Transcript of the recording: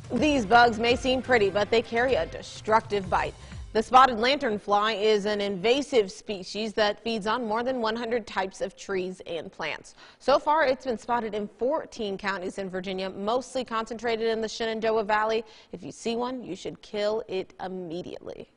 These bugs may seem pretty, but they carry a destructive bite. The spotted lanternfly is an invasive species that feeds on more than 100 types of trees and plants. So far, it's been spotted in 14 counties in Virginia, mostly concentrated in the Shenandoah Valley. If you see one, you should kill it immediately.